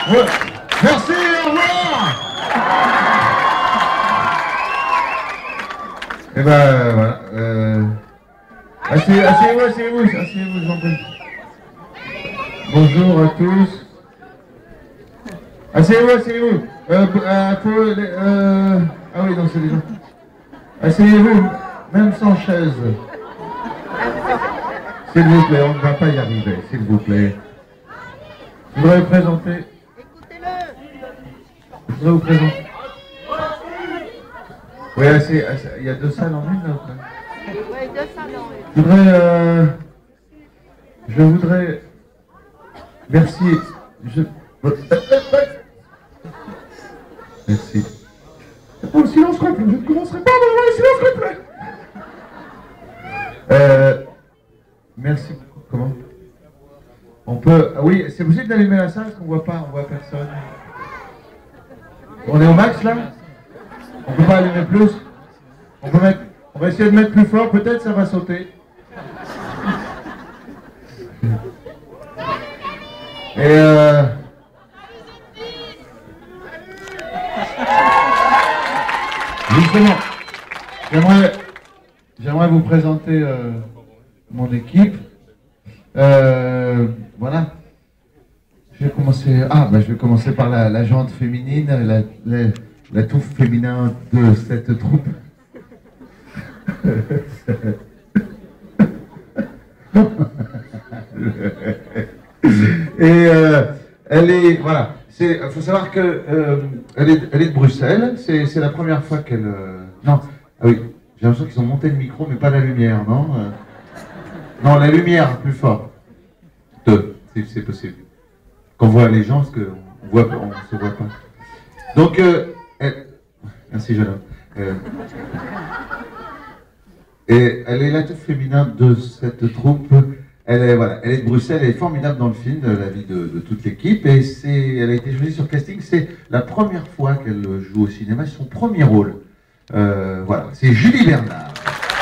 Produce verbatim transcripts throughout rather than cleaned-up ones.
Ouais. Merci, au revoir. Et ben voilà. Euh... Asseyez-vous, asseyez-vous, asseyez-vous, asseyez-vous, j'en prie. Bonjour à tous. Asseyez-vous, asseyez-vous. Euh, euh, pour les, euh... Ah oui, non, c'est des gens. Asseyez-vous, même sans chaise. S'il vous plaît, on ne va pas y arriver, s'il vous plaît. Je voudrais vous présenter. Écoutez-le. Je voudrais vous présenter. Oui, assez, assez, il y a deux salles en une, là. Oui, deux salles en une. Je voudrais. Euh, je voudrais. Merci. Je... Merci. Oh, le silence complet, je ne commencerai pas à avoir le silence complet. Euh, merci. Comment? On peut. Oui, c'est possible d'allumer la salle parce qu'on voit pas, on voit personne. On est au max là? On peut pas allumer plus? On peut mettre. On va essayer de mettre plus fort, peut-être ça va sauter. Et euh... justement, j'aimerais, j'aimerais vous présenter euh, mon équipe. Euh, voilà. Je vais commencer. Ah, bah, je vais commencer par la, la jante féminine, la, la, la touffe féminin de cette troupe. Et euh, elle est, voilà, il faut savoir que euh, elle, est, elle est de Bruxelles, c'est la première fois qu'elle... Euh, non, ah oui, j'ai l'impression qu'ils ont monté le micro, mais pas la lumière, non euh, Non, la lumière, plus fort. Deux, si c'est possible. Qu'on voit les gens, parce qu'on voit, on se voit pas. Donc, euh, elle, merci jeune homme. Euh, et elle est la toute féminin de cette troupe. Elle est, voilà, elle est de Bruxelles, elle est formidable dans le film, la vie de, de toute l'équipe, et elle a été choisie sur casting. C'est la première fois qu'elle joue au cinéma, c'est son premier rôle. Euh, voilà, c'est Julie Bernard.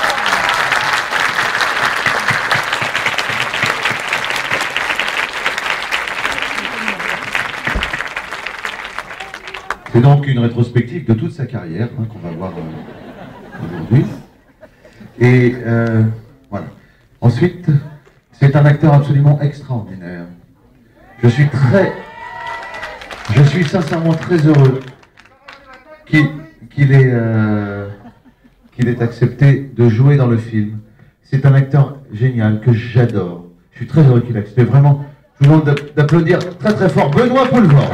C'est donc une rétrospective de toute sa carrière hein, qu'on va voir euh, aujourd'hui. Et euh, voilà. Ensuite, c'est un acteur absolument extraordinaire. Je suis très, je suis sincèrement très heureux qu'il qu'il ait, euh, qu'il ait accepté de jouer dans le film. C'est un acteur génial que j'adore. Je suis très heureux qu'il ait accepté. Vraiment, je vous demande d'applaudir très très fort Benoît Poelvoorde.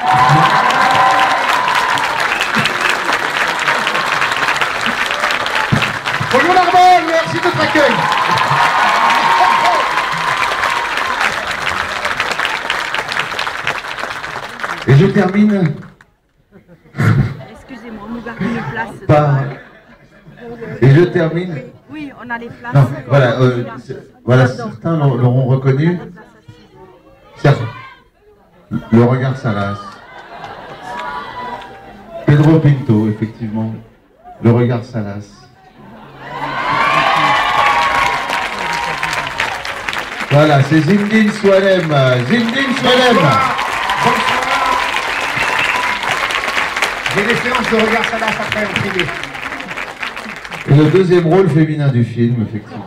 Bonjour Narbonne, merci de votre accueil. Et je termine. Excusez-moi, nous avons une place. Par... Et je termine. Oui, on a les places. Non, voilà, euh, voilà, certains l'auront reconnu. Certains. Le regard Salas. Pedro Pinto, effectivement. Le regard Salas. Voilà, c'est Zindine Soualem. Zindine Soualem. J'ai des séances de regard Salas après en privé. Et le deuxième rôle féminin du film, effectivement.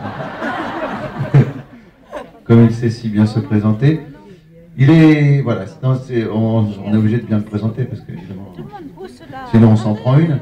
Comme il sait si bien se présenter. Il est... Voilà, non, est, on, on est obligé de bien le présenter parce que évidemment, sinon on s'en prend une.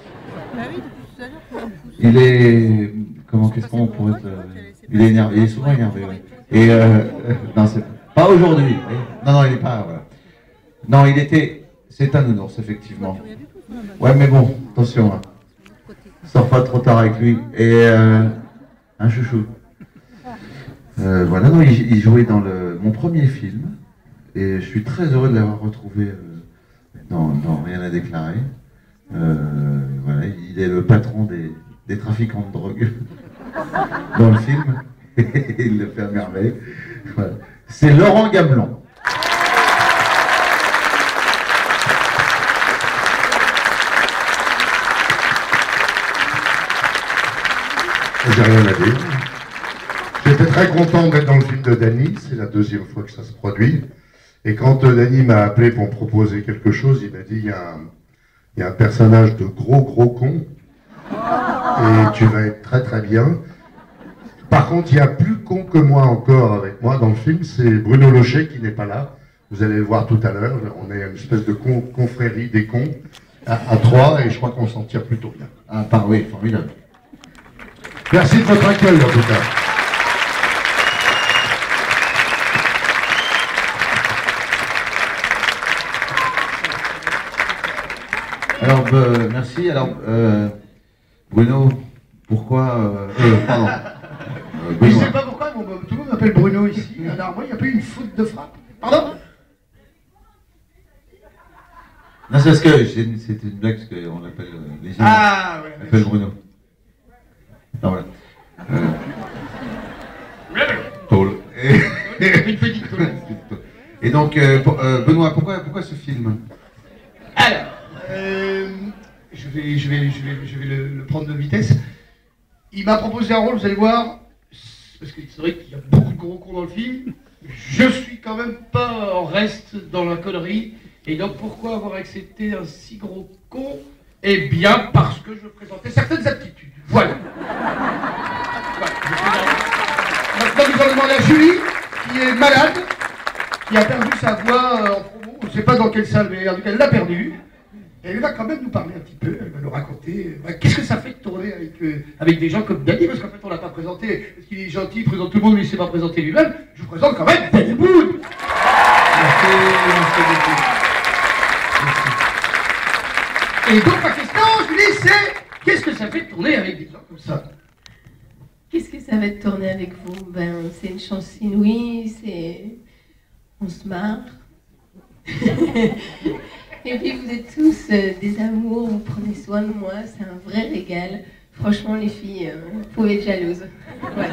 Il est... Comment, qu'est-ce qu'on pourrait être... Il est énervé, il est souvent énervé, oui. Et euh, non, c'est pas aujourd'hui. Non, non, il n'est pas... Voilà. Non, il était... C'est un nounours, effectivement. Ouais, mais bon, attention. Hein. Sors pas trop tard avec lui. Et euh, un chouchou. Euh, voilà, non, il, il jouait dans le, mon premier film. Et je suis très heureux de l'avoir retrouvé euh, dans, dans Rien à déclarer. Euh, voilà, il est le patron des, des trafiquants de drogue dans le film. Et il le fait à merveille. Voilà. C'est Laurent Gamelon. J'ai rien à dire. J'étais très content d'être dans le film de Dany, c'est la deuxième fois que ça se produit. Et quand euh, Danny m'a appelé pour me proposer quelque chose, il m'a dit, il y, a un, il y a un personnage de gros gros con, et tu vas être très très bien. Par contre, il y a plus con que moi encore avec moi dans le film, c'est Bruno Locher qui n'est pas là. Vous allez le voir tout à l'heure, on est une espèce de con, confrérie des cons à, à trois, et je crois qu'on s'en tire plutôt bien. Ah, par oui, formidable. Merci de votre accueil en tout cas. Alors, euh, merci. Alors, euh, Bruno, pourquoi... Euh, euh, pardon. Euh, Je ne Benoît. sais pas pourquoi, bon, tout le monde m'appelle Bruno ici. Alors moi, il n'y a pas eu une faute de frappe. Pardon? Non, c'est parce que c'est une, c'est une blague, parce qu'on l'appelle... euh, les gens Ah, ouais. l'appellent Bruno. Non, voilà. Euh, Tôle. Et, Une petite toile. et donc, euh, pour- euh, Benoît, pourquoi, pourquoi ce film? Alors, euh, je vais, je vais, je vais, je vais le, le prendre de vitesse. Il m'a proposé un rôle, vous allez voir, parce que c'est vrai qu'il y a beaucoup de gros cons dans le film. Je suis quand même pas en reste dans la connerie. Et donc pourquoi avoir accepté un si gros con? Eh bien parce que je présentais certaines aptitudes. Voilà. Voilà, je présente. Maintenant nous allons demander à Julie, qui est malade, qui a perdu sa voix euh, en promo. On ne sait pas dans quelle salle, mais en tout cas elle l'a perdue. Et elle va quand même nous parler un petit peu, elle va nous raconter euh, bah, qu'est-ce que ça fait de tourner avec, euh, avec des gens comme Danny, parce qu'en fait on l'a pas présenté, parce qu'il est gentil, il présente tout le monde, mais il ne s'est pas présenté lui-même. Je vous présente quand même Danny Boone. Merci, merci beaucoup. Et donc ma question, Julie, c'est qu'est-ce que ça fait de tourner avec des gens comme ça? Qu'est-ce que ça va de tourner avec vous? Ben, c'est une chance inouïe, c'est... on se marre. Et puis vous êtes tous euh, des amours, vous prenez soin de moi, c'est un vrai régal. Franchement les filles, euh, vous pouvez être jalouses. Voilà.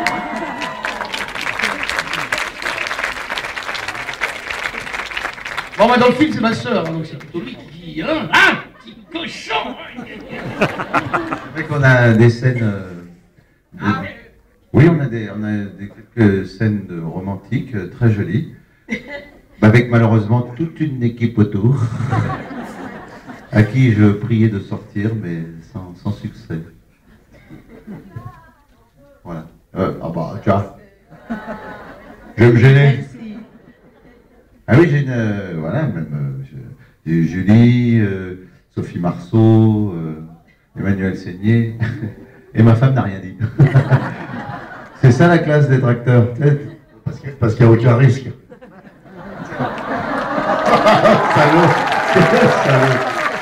Bon, bah dans le film, c'est ma sœur, hein, donc c'est plutôt lui qui dit hein, hein, petit cochon. C'est vrai qu'on a des scènes... euh, de- Ah ouais. Oui, on a, des, on a des, quelques scènes de romantiques euh, très jolies, avec malheureusement toute une équipe autour, à qui je priais de sortir, mais sans, sans succès. Voilà. Euh, ah bah, tu vois. Je vais me gêner. Merci. Ah oui, j'ai une... euh, voilà, même... euh, je- j'ai Julie, euh, Sophie Marceau, euh, Emmanuel Seigné, et ma femme n'a rien dit. C'est ça la classe des tracteurs. Parce que- parce qu'il n'y a aucun risque. Salaud. Salaud.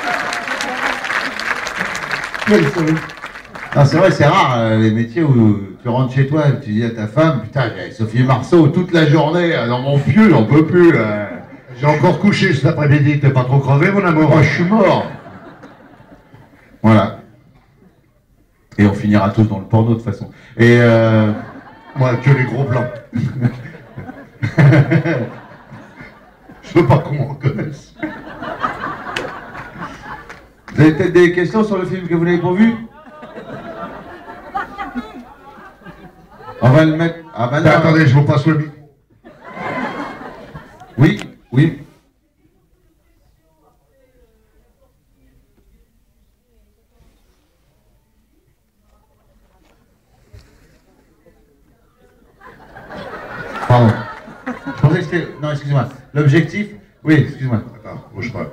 Quel salaud. Non, c'est vrai, c'est rare euh, les métiers où tu rentres chez toi et tu dis à ta femme, putain, j'ai Sophie Marceau toute la journée euh, dans mon pieu, j'en peux plus. euh. J'ai encore couché cet après-midi, t'es pas trop crevé mon amour? Oh, je suis mort. Voilà. Et on finira tous dans le porno de toute façon. Et euh... Moi, que les gros plans. Je veux pas qu'on m'en connaisse. Vous avez peut-être des questions sur le film que vous n'avez pas vu? On va le mettre... Ah bah non. Ben, attendez, je vous passe le micro. Oui, oui. Pardon. Je pensais que c'était... Non, excusez-moi. L'objectif... Oui, excuse-moi. Attends, bouge pas.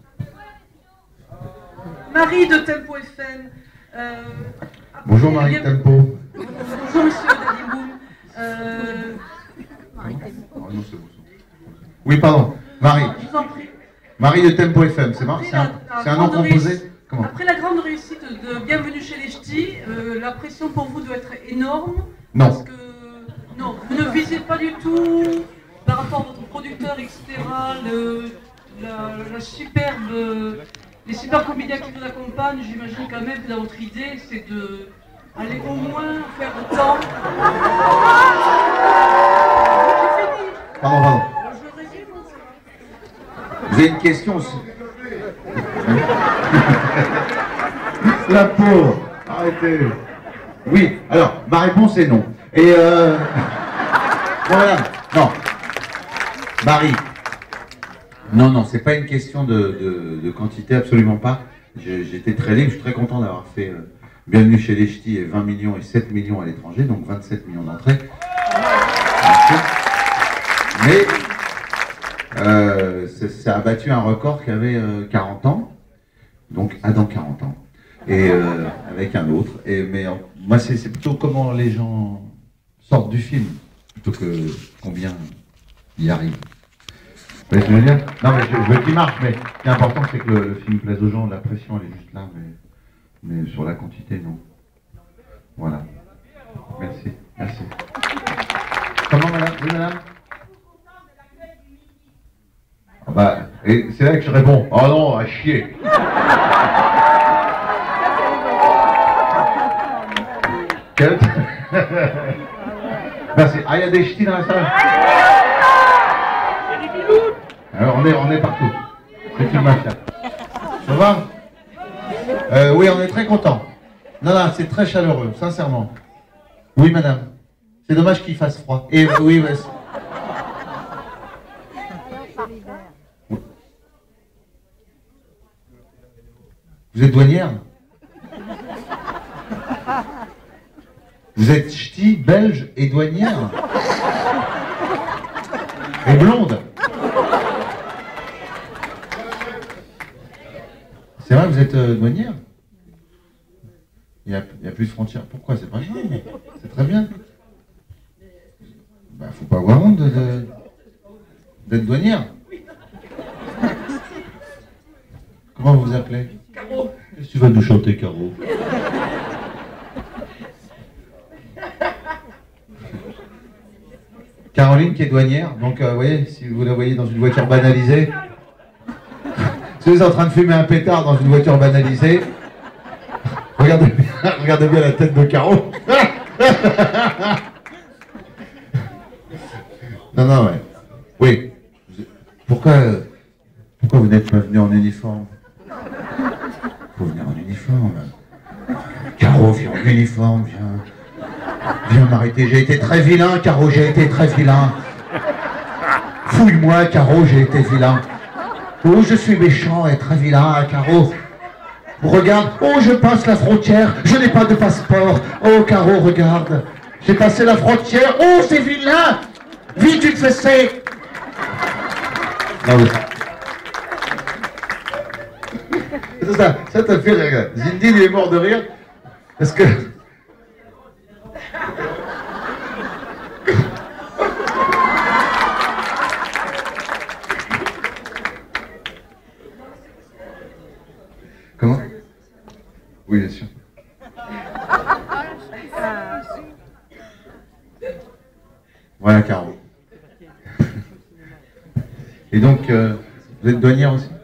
Marie de Tempo F M. Euh, Bonjour après, Marie bien- Tempo. Bonjour monsieur Danny Boone. Euh, Oh, non, c'est bon, c'est bon. Oui, pardon. Marie. je vous en prie. Marie de Tempo F M, c'est marrant, Après c'est un, la- la c'est un nom grande composé. réussite- Comment? Après la grande réussite de Bienvenue chez les Ch'tis, euh, la pression pour vous doit être énorme. Non. Parce que non, vous ne visez pas du tout par rapport à votre producteur, et cetera. Le, la, la superbe, les super comédiens qui vous accompagnent, j'imagine quand même que dans votre idée, c'est de aller au moins faire autant. J'ai fini. Pardon, pardon. Je résume. Vous avez une question aussi? La pauvre. Arrêtez. Oui, alors, ma réponse est non. Et euh... Bon, voilà. Non. Marie, Non, non, c'est pas une question de, de, de quantité, absolument pas. J'étais très libre, je suis très content d'avoir fait euh, Bienvenue chez les Ch'tis et vingt millions et sept millions à l'étranger, donc vingt-sept millions d'entrées. Mais euh, ça a battu un record qui avait euh, quarante ans, donc Adam quarante ans, et euh, avec un autre. Et, mais euh, moi, c'est plutôt comment les gens sortent du film, plutôt que combien y arrivent. Vous voyez ce que je veux dire? Non, mais je, je veux qu'il marche, mais ce qui est important, c'est que le, le film plaise aux gens. La pression, elle est juste là, mais, mais sur la quantité, non. Voilà. Merci, merci. Comment, madame? Oui, madame? Ah bah, et c'est là que je réponds. Oh non, à chier. Quel... Merci. Ah, il y a des ch'tis dans la salle? Alors, on est, on est partout. C'est une mafia. Ça va? euh, Oui, on est très contents. Non, non, c'est très chaleureux, sincèrement. Oui, madame. C'est dommage qu'il fasse froid. Et oui, ouais, vous êtes douanière? Vous êtes ch'ti, belge et douanière? Et blonde? C'est vrai, vous êtes euh, douanière? Il n'y a, a plus de frontières. Pourquoi? C'est pas grave. C'est très bien. Bah, faut pas avoir honte d'être de, de, douanière. Comment vous vous appelez? Caro. Qu'est-ce que tu vas nous chanter, Caro? Caroline qui est douanière. Donc, euh, vous voyez, si vous la voyez dans une voiture banalisée, si vous êtes en train de fumer un pétard dans une voiture banalisée, regardez bien, regardez bien la tête de Caro. Non, non, ouais. Oui. Pourquoi, pourquoi vous n'êtes pas venu en uniforme? Faut venir en uniforme. Caro, viens en uniforme, viens. Viens m'arrêter. J'ai été très vilain, Caro, j'ai été très vilain. Fouille-moi, Caro, j'ai été vilain. Oh, je suis méchant et très vilain, Caro. Regarde, oh, je passe la frontière, je n'ai pas de passeport. Oh, Caro, regarde, j'ai passé la frontière. Oh, c'est vilain. Vite, une fessée. Non, mais... C'est ça, ça t'a fait rire. Zinedine, il est mort de rire, parce que... Comment? Oui, bien sûr. Voilà, Caro. Et donc, euh, vous êtes douanière aussi?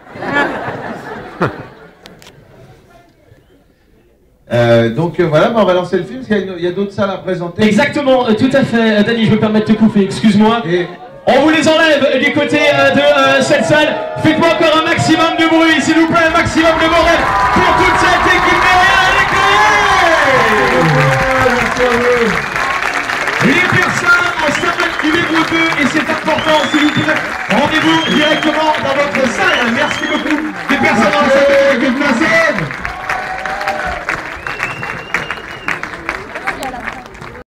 euh, donc euh, voilà, bah, on va lancer le film, parce qu'il y a, a d'autres salles à présenter. Exactement, euh, tout à fait. Euh, Dany, je me permets de te couper, excuse-moi. Et... on vous les enlève du côté euh, de euh, cette salle. Faites-moi encore un maximum de bruit, s'il vous plaît, un maximum de morale pour toute cette équipe derrière les clés.